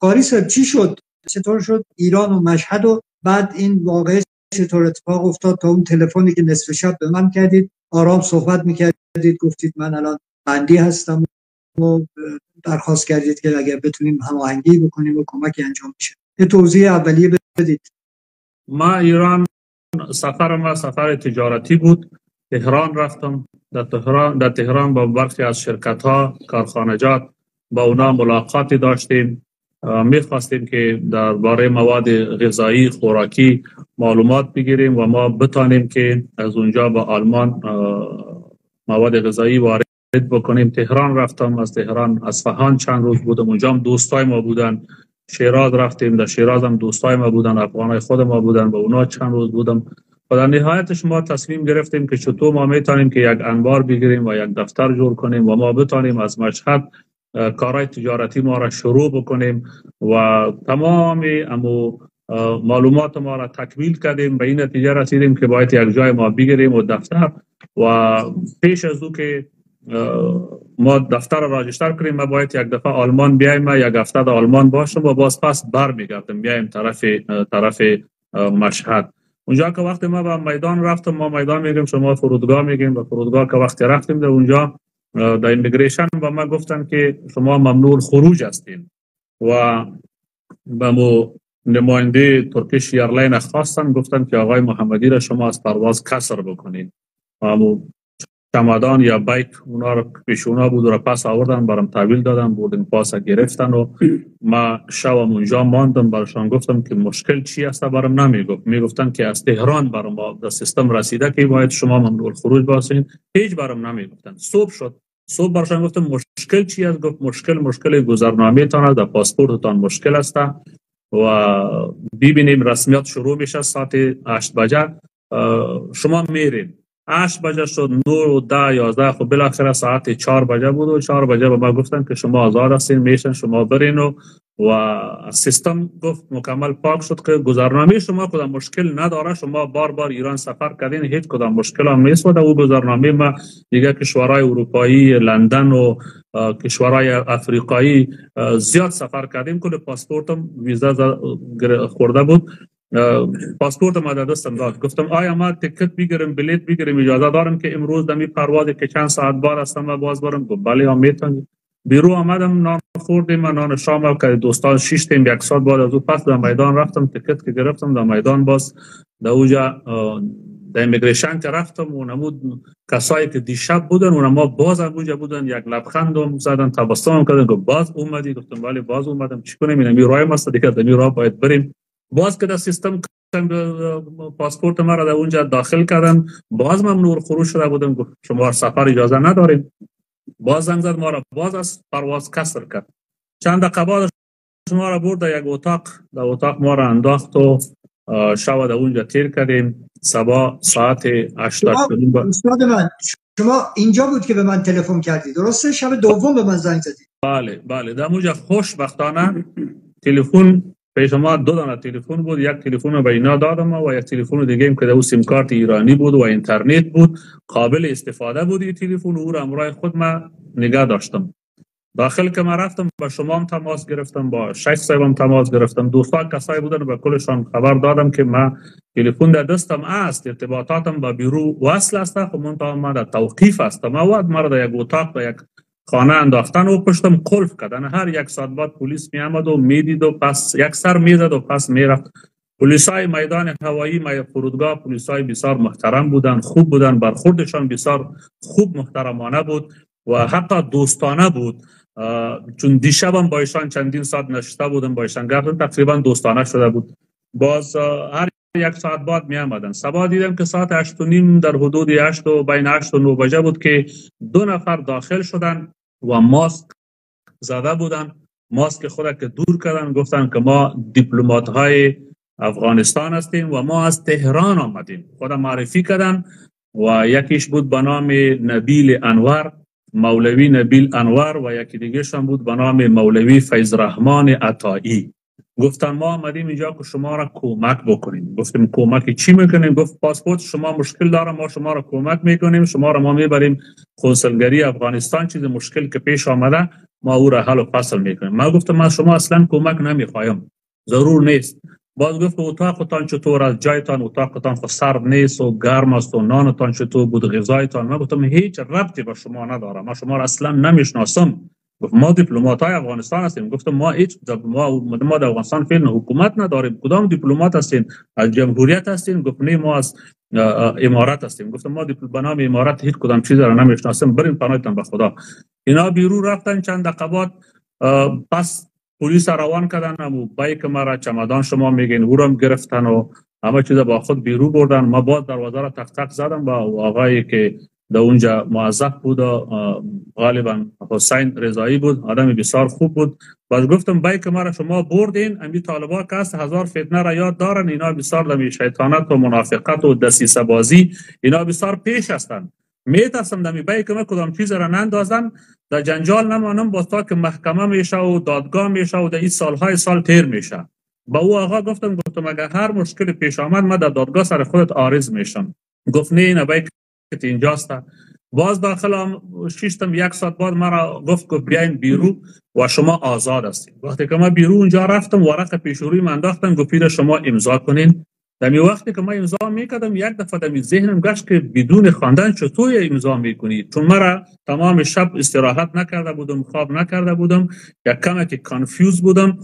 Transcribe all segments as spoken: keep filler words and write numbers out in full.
قاری صاحب چی شد؟ چطور شد ایران و مشهد و بعد این واقعه چطور اتفاق افتاد تا اون تلفنی که نصف شب به من کردید آرام صحبت میکردید، گفتید من الان بندی هستم و درخواست کردید که اگر بتونیم هماهنگی بکنیم و کمکی انجام بشه. یه توضیح اولیه بدید. ما ایران سفر ما سفر تجارتی بود. تهران رفتم. در تهران در تهران با برخی از شرکت ها کارخانجات با اونا ملاقاتی داشتیم. میخواستیم که درباره مواد غذایی خوراکی معلومات بگیریم و ما بتانیم که از اونجا با آلمان مواد غذایی وارد بکنیم. تهران رفتم. از تهران اصفهان چند روز بودم، اونجا هم دوستای ما بودن. شیراز رفتیم، در شیراز هم دوستای ما بودن، افغانای خود ما بودن، با اونا چند روز بودم. و در نهایتش ما تصمیم گرفتیم که چطور ما میتونیم که یک انبار بگیریم و یک دفتر جور کنیم و ما بتانیم از مشهد کارهای تجارتی ما را شروع بکنیم و تمام امو معلومات ما را تکمیل کردیم. به این نتیجه رسیدیم که باید یک جای ما بگیریم و دفتر، و پیش از او که ما دفتر را راجستر کنیم ما باید یک دفعه آلمان بیایم، یک هفته در آلمان باشم و باز پس برمیگردم بیایم طرف طرف مشهد. اونجا که وقتی ما به میدان رفتم، ما میدان میگیم شما فرودگاه میگیم، و فرودگاه که وقتی رفتیم در اونجا در ایمیگریشن با ما گفتن که شما ممنوع خروج هستین و به مو نماینده ترکیش ایرلاین خواستن، گفتن که آقای محمدی را شما از پرواز کسر بکنین. و چمدان یا بایک اونا رو پیش اونا بود و پس آوردن، برام تحویل دادن، بردن پاس گرفتن و ما شب اونجا ماندم. براشان گفتم که مشکل چی است، برام نمیگفت. میگفتن که از تهران برام در سیستم رسیده که باید شما ممنوع خروج باشین. هیچ برام نمیگفتن. صبح شد، صبح براشان گفتم مشکل چی است؟ گفت مشکل مشکل گذرنامه تان در پاسپورتتان مشکل است و ببینیم رسمیات شروع میشه ساعت هشت بجه، شما میرین. هشت بجه شد، نه و ده یازده، خب بالاخره ساعت چهار بجه بود و چهار بجه به ما گفتن که شما آزاد هستین، میشن شما برین و و سیستم گفت مکمل پاک شد که گذرنامه شما کدام مشکل نداره، شما بار بار ایران سفر کردین، هیچ کدام مشکل هم نیست. و در او گذرنامه ما دیگه کشورهای اروپایی، لندن و کشورهای افریقایی زیاد سفر کردیم. کل پاسپورتم ویزا خورده بود، پاسپورت ما در دستم داد. گفتم آیا ما تیکت بگیرم، بلیت بگیرم، اجازه دارم که امروز دمی پروازی که چند ساعت بعد هستم ما باز برم؟ گفت بله هم میتونید. بیرو آمدم، نان خوردیم، من نان شام که دوستان شش تیم یک ساعت بعد از او پس در میدان رفتم، تیکت که گرفتم در میدان باز در اوجا در ایمیگریشن که رفتم و نمود کسایی که دیشب بودن و ما باز اونجا بودن، یک لبخندم زدن، تبسم کردن، گفت باز اومدی؟ گفتم بله باز اومدم. چی کنیم؟ این راه ما است دیگه، در راه باید بریم. باز که در سیستم پاسپورت ما را در اونجا داخل کردن، باز ممنوع خروج شده بودم. گفت شما سفر اجازه نداریم. باز زنگ زد ما را، باز از پرواز کسر کرد. چند دقیقه بعد شما را برد در یک اتاق، در اتاق ما را انداخت و شب در اونجا تیر کردیم. صبح ساعت هشت شدیم. استاد من، شما اینجا بود که به من تلفن کردید درسته؟ شب دوم به من زنگ زدید. بله بله، در اونجا خوشبختانه تلفن پیش ما دو دانه تلفن بود. یک تلفن به اینا دادم و یک تلفن دیگه ایم که در سیم کارت ایرانی بود و اینترنت بود، قابل استفاده بود. این تلفن او را امرای خود ما نگه داشتم. داخل که ما رفتم با شما هم تماس گرفتم، با شش صاحب هم تماس گرفتم، دوستا کسایی بودن به کلشان خبر دادم که ما تلفن در دستم است، ارتباطاتم با بیرو وصل است، خب من ما در توقیف است. ما وقت ما در یک اتاق در یک خانه انداختن و پشتم قلف کردن. هر یک ساعت بعد پلیس می آمد و میدید و پس یک سر میزد و پس میرفت. پلیسای میدان هوایی ما فرودگاه پلیسای بسیار محترم بودن، خوب بودن، برخوردشان بسیار خوب محترمانه بود و حتی دوستانه بود. چون دیشبم با ایشان چندین ساعت نشسته بودم، با ایشان گفتم، تقریبا دوستانه شده بود. باز هر یک ساعت بعد می آمدن. صبح دیدم که ساعت هشت و نیم در حدود هشت و بین هشت و نه بجه بود که دو نفر داخل شدن و ماسک زده بودن، ماسک خود که دور کردن، گفتن که ما دیپلمات های افغانستان هستیم و ما از تهران آمدیم. خود معرفی کردن و یکیش بود به نام نبیل انور، مولوی نبیل انور، و یکی دیگه شان بود به نام مولوی فیض رحمان عطایی. گفتن ما آمدیم اینجا که شما را کمک بکنیم. گفتیم کمک چی میکنیم؟ گفت پاسپورت شما مشکل داره، ما شما را کمک میکنیم، شما را ما میبریم کنسولگری افغانستان، چیز مشکل که پیش آمده ما او را حل و فصل میکنیم. ما گفتم ما شما اصلا کمک نمیخوایم، ضرور نیست. باز گفت اتاقتان چطور است؟ جایتان اتاقتان خود سرد نیست و گرم است و نانتان چطور بود، غذایتان؟ من گفتم هیچ ربطی به شما نداره، ما شما را اصلا نمیشناسم. گفت ما دیپلمات های افغانستان هستیم. گفتم ما هیچ ما ما در افغانستان فعلا حکومت نداریم. کدام دیپلمات هستین؟ از جمهوریت هستین؟ گفت نه ما از امارات هستیم. گفتم ما به نام امارات هیچ کدام چیز را نمیشناسیم، برین پناهتان به خدا. اینا بیرون رفتن. چند دقیقه بعد پس پلیس روان کردن و بایک مرا چمدان شما میگین او رو گرفتن و همه چیز با خود بیرون بردن. ما باز دروازه را تق تق زدم با آقایی که در اونجا موظف بود، غالبا حسین رضایی بود، آدم بسیار خوب بود. باز گفتم بایک مرا شما بردین، امی طالبا که است هزار فتنه را یاد دارن، اینا بسیار دمی شیطانت و منافقت و دسیسه بازی اینا بسیار پیش هستند. میترسم دمی بایک ما کدام چیز را نندازن در جنجال نمانم، با تا که محکمه میشه و دادگاه میشه و در این سالهای سال تیر میشه. با او آقا گفتم گفتم اگر هر مشکل پیش آمد ما در دادگاه سر خودت عارض میشم. گفت نه این بایک اینجاست. باز داخل شیشتم یک ساعت بعد مرا گفت گفت بیاین بیرون و شما آزاد هستید. وقتی که ما بیرون اونجا رفتم ورق پیشروی من انداختم، گفت شما امضا کنین. دمی وقتی که ما امضا میکردم یک دفعه دمی ذهنم گشت که بدون خواندن چطور امضا میکنی؟ چون مرا تمام شب استراحت نکرده بودم، خواب نکرده بودم، یک کمی که کانفیوز بودم،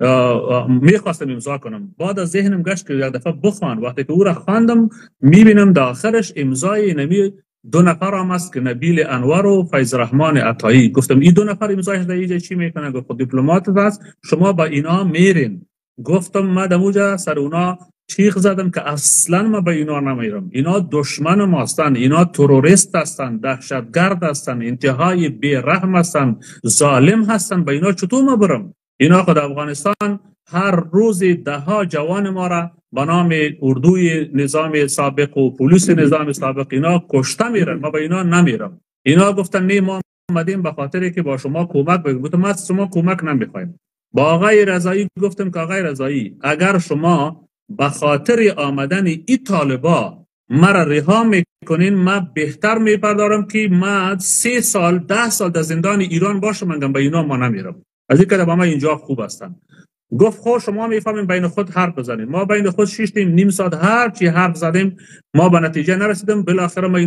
میخواستم امضا کنم. بعد از ذهنم گشت که یک دفعه بخوان. وقتی که او را خواندم میبینم داخلش امضای نبی دو نفر هم است که نبیل انور و فیض رحمان عطایی. گفتم این دو نفر امضایش در اینجا چی میکنه؟ گفت دیپلمات است، شما با اینا میرین. گفتم ما دموجا سر اونا چیخ زدم که اصلا ما به اینا نمیرم، اینا دشمن ما هستند، اینا تروریست هستند، دهشتگرد هستند، انتهای بیرحم هستند، ظالم هستند، به اینا چطور ما برم؟ اینا خود افغانستان هر روز ده ها جوان ما را به نام اردوی نظام سابق و پلیس نظام سابق اینا کشته میرن، ما به اینا نمیرم. اینا گفتن نه ما آمدیم به خاطر که با شما کمک بگیم. گفتم ما از شما کمک نمیخوایم. با آقای رضایی گفتم که آقای رضایی اگر شما به خاطر آمدن ای طالبا مرا رها میکنین، ما بهتر میپردارم که ما سه سال ده سال در زندان ایران باشم، منگم به اینا ما نمیرم، از این که با ما اینجا خوب هستن. گفت خب شما میفهمین بین خود حرف بزنین. ما بین خود شیشتیم نیم ساعت هر چی حرف زدیم ما به نتیجه نرسیدیم. بالاخره ما اینا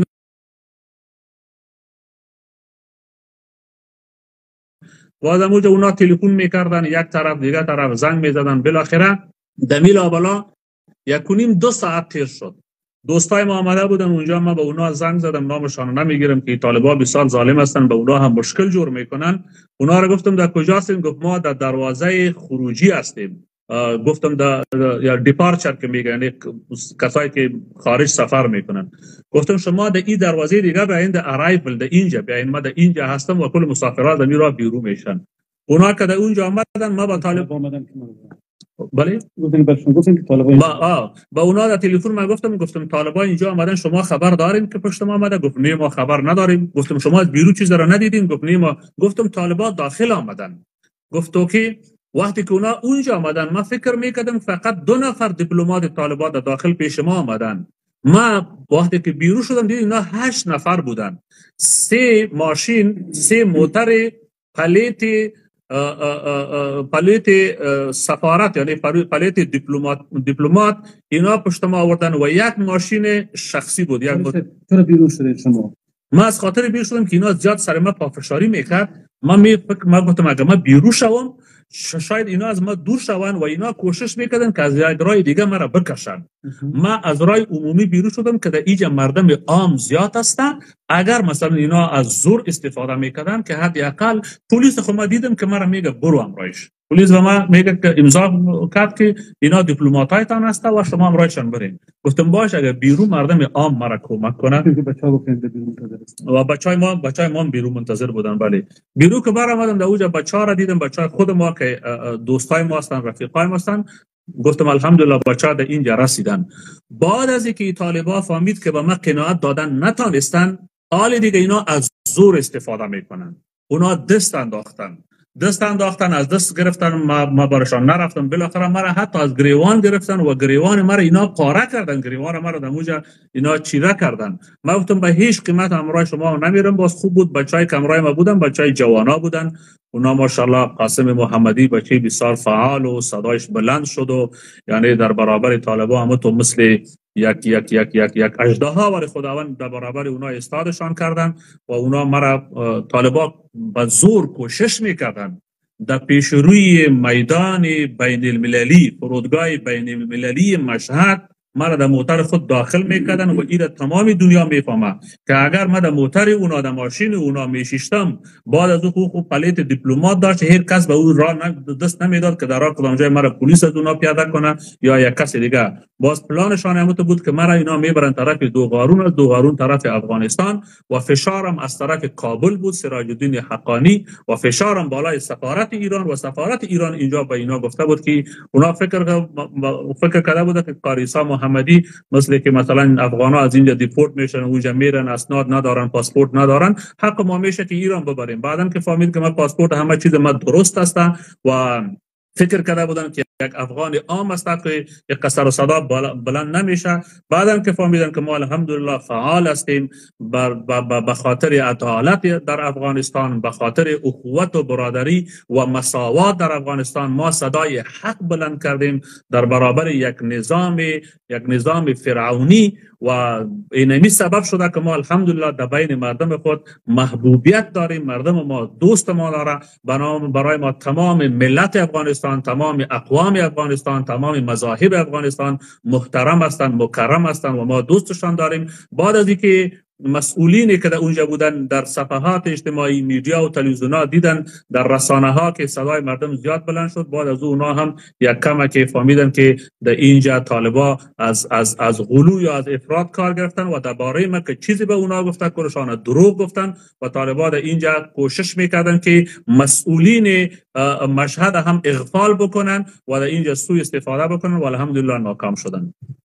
بعد موجه اونا تلفن میکردن، یک طرف دیگه طرف زنگ میزدن. بالاخره دمیل آبلا یک و نیم دو ساعت تیر شد. دوستای ما آمده بودن اونجا، ما به اونا زنگ زدم، نامشان نمیگیرم که طالبا بسیار ظالم هستن، به اونا هم مشکل جور میکنن. اونا رو گفتم در کجا هستین؟ گفت ما در دروازه خروجی هستیم. گفتم در یا دیپارچر که میگن کسایی که خارج سفر میکنن. گفتم شما در این دروازه دیگه بیاین، در ارایول در اینجا بیاین، ما در اینجا هستم و کل مسافرات در میرا بیرون میشن. اونا که در اونجا آمدن ما با طالب آمدن بله گفتن برشون گفتن که طالبان با آ با اونا در تلفن من گفتم گفتم طالبان اینجا آمدن، شما خبر دارین که پشت ما آمده؟ گفت نه ما خبر نداریم. گفتم شما از بیرون چیز را ندیدین؟ گفت نه ما. گفتم طالبان داخل آمدن. گفت اوکی. وقتی که اونا اونجا آمدن ما فکر میکردم فقط دو نفر دیپلمات طالبان در داخل پیش ما آمدن. ما وقتی که بیرون شدم دیدم اینا هشت نفر بودن، سه ماشین، سه موتر پلیت پلیت سفارت یعنی پلیت دیپلمات دیپلمات اینا پشت ما آوردن و یک ماشین شخصی بود. یک چرا بیرون شدید شما؟ ما از خاطر بیرون شدم که اینا زیاد سر ما پافشاری میکرد. ما می ما گفتم اگه ما بیرون شوم شاید اینا از ما دور شوند و اینا کوشش میکردن که از یک راه دیگه ما را بکشن. ما از راه عمومی بیرون شدم که در اینجا مردم عام زیاد هستن. اگر مثلا اینا از زور استفاده میکردن که حداقل پلیس خود ما دیدم که ما را میگه برو امرایش. پلیس و ما میگه که امضا کرد که اینا دیپلماتایتان هست و شما امرایشان برین. گفتم باش اگر بیرون مردم عام ما را کمک کنن. بچه‌ها گفتن بیرون منتظر است و بچهای ما بچهای ما بیرون منتظر بودن. بله بیرون که بر آمدم در اونجا بچه‌ها را دیدم، بچهای خود ما که دوستای ما هستن، رفیقای ما هستن. گفتم الحمدلله بچه‌ها در اینجا رسیدن. بعد از اینکه طالبان فهمید که به ما قناعت دادن نتونستن، حال دیگه اینا از زور استفاده میکنن. اونا دست انداختن. دست انداختن، از دست گرفتن، ما, ما برشان نرفتم. بالاخره مرا حتی از گریوان گرفتن و گریوان مرا اینا پاره کردن، گریوان مرا دموجا اینا چیره کردن. ما گفتم به هیچ قیمت همراه شما نمیرم. باز خوب بود، بچهای کمرای ما بودن، بچهای جوانا بودن. اونا ماشاءالله قاسم محمدی بچه بسیار فعال و صدایش بلند شد و یعنی در برابر طالبا هم تو مثل یک یک یک یک یک اژدها ولی خداوند در برابر اونا استادشان کردن و اونا مرا طالبا به زور کوشش میکردن در پیشروی میدان بین المللی، فرودگاه بین المللی مشهد مرا در موتر خود داخل میکردن و این تمام دنیا میفهمه که اگر من در موتر اونا در ماشین اونا میشیشتم، بعد از او خوب پلیت دیپلمات داشت، هر کس به او راه دست نمیداد که در راه کدام جای مرا پلیس از اونا پیاده کنه یا یک کس دیگه. باز پلانشان همون بود که مرا اینا میبرن طرف دوغارون، از دوغارون طرف افغانستان و فشارم از طرف کابل بود، سراج الدین حقانی، و فشارم بالای سفارت ایران و سفارت ایران اینجا به اینا گفته بود که اونا فکر فکر کرده بود که قاریسا محمدی مثل که مثلا افغانا از اینجا دیپورت میشن، اونجا میرن، اسناد ندارن، پاسپورت ندارن، حق ما میشه که ایران ببریم. بعدم که فهمید که من پاسپورت همه چیز ما درست است و فکر کرده بودن که یک افغان عام است که یک قصر و صدا بلند نمیشه. بعدم که فهمیدن که ما الحمدلله فعال هستیم به خاطر عدالت در افغانستان، به خاطر اخوت و برادری و مساوات در افغانستان، ما صدای حق بلند کردیم در برابر یک نظام یک نظام فرعونی و اینمی سبب شده که ما الحمدلله در بین مردم خود محبوبیت داریم. مردم ما دوست ما داره. برای ما تمام ملت افغانستان، تمام اقوام افغانستان، تمام مذاهب افغانستان محترم هستند، مکرم هستند و ما دوستشان داریم. بعد از اینکه مسئولینی که در اونجا بودن در صفحات اجتماعی، میدیا و تلویزیون‌ها دیدن، در رسانه ها که صدای مردم زیاد بلند شد، بعد از اونا هم یک کم که فهمیدن که در اینجا طالبا از از از غلو یا از افراط کار گرفتن و درباره ما که چیزی به اونا گفته کلشان دروغ گفتن و طالبا در اینجا کوشش میکردن که مسئولین مشهد هم اغفال بکنن و در اینجا سوء استفاده بکنن و الحمدلله ناکام شدن.